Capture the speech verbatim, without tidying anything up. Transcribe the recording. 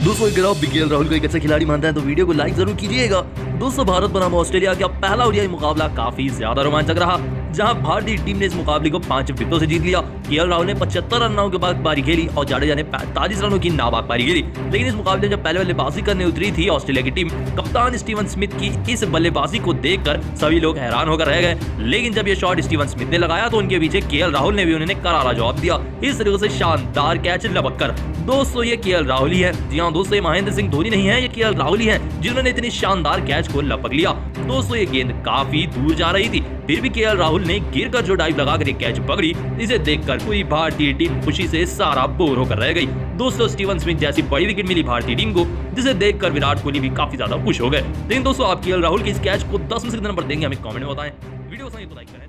दोस्तों अगर आप के एल राहुल को एक अच्छा खिलाड़ी मानते हैं तो वीडियो को लाइक जरूर कीजिएगा। दोस्तों भारत बनाम ऑस्ट्रेलिया का पहला ओडीआई मुकाबला काफी ज्यादा रोमांचक रहा, जहां भारतीय टीम ने इस मुकाबले को पांच विकेटों से जीत लिया। के एल राहुल ने पचहत्तर रनों के बाद पारी खेली और जाडेजा ने पैंतालीस रनों की नाबाद पारी खेली। लेकिन इस मुकाबले में जब पहले बल्लेबाजी करने उतरी थी ऑस्ट्रेलिया की टीम, कप्तान स्टीवन स्मिथ की इस बल्लेबाजी को देखकर सभी लोग हैरान होकर रह गए। लेकिन जब ये शॉट स्टीवन स्मिथ ने लगाया तो उनके पीछे के एल राहुल ने भी उन्हें करारा जवाब दिया, इस तरीके से शानदार कैच लपक कर। दोस्तों ये के एल राहुल ही है, जी हाँ दोस्तों, ये महेंद्र सिंह धोनी नहीं है, ये के एल राहुल ही है जिन्होंने इतनी शानदार कैच को लपक लिया। दोस्तों ये गेंद काफी दूर जा रही थी, फिर भी के एल राहुल ने गिर कर जो डाइव लगाकर ये कैच पकड़ी, इसे देखकर पूरी भारतीय टीम खुशी से सारा बोर होकर रह गई। दोस्तों स्टीवन स्मिथ जैसी बड़ी विकेट मिली भारतीय टीम को, जिसे देखकर विराट कोहली भी काफी ज्यादा खुश हो गए। लेकिन दोस्तों आप के एल राहुल की इस कैच को दस में से कितना नंबर देंगे हमें कमेंट में बताएं। वीडियो पसंद है तो लाइक करें।